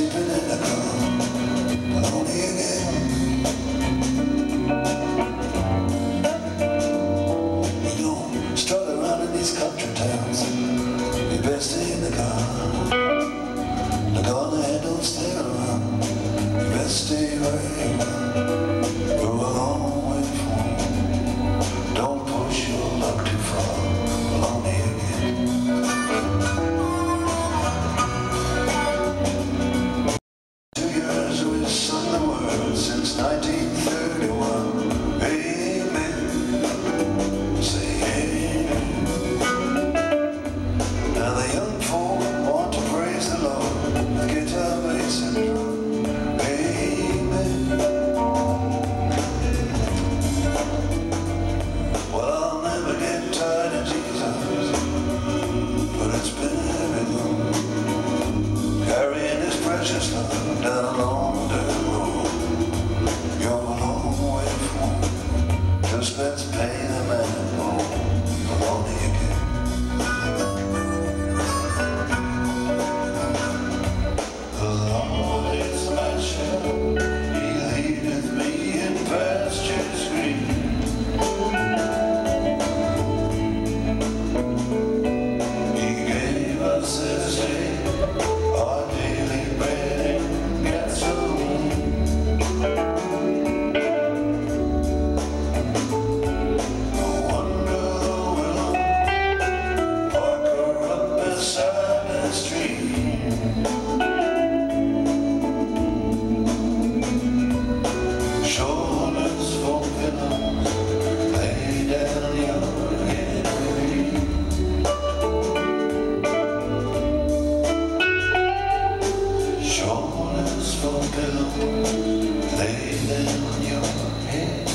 sleeping in the car, lonely again. You don't strut around in these country towns, you best stay in the car. Look on the head, don't stay around, you best stay right around. You're a long way from home, don't push your luck too far, lonely again. 2 years we've sung the words since 1931. Amen. Say amen. Now the young folk want to praise the Lord with guitar, bass, and drum. Amen. Well, I'll never get tired of Jesus, but it's been very long, carrying His precious love down a long dirt road. You're a long way from home, just let's pay the man home, lonely again. The Lord is my shepherd, He leadeth me in pastures green. He gave us this day our daily bread and gasoline. No wonder though we're alone, park her up beside the stream. Shoulders for pillows, lay down your head and shoulders for pillows, lay down your head.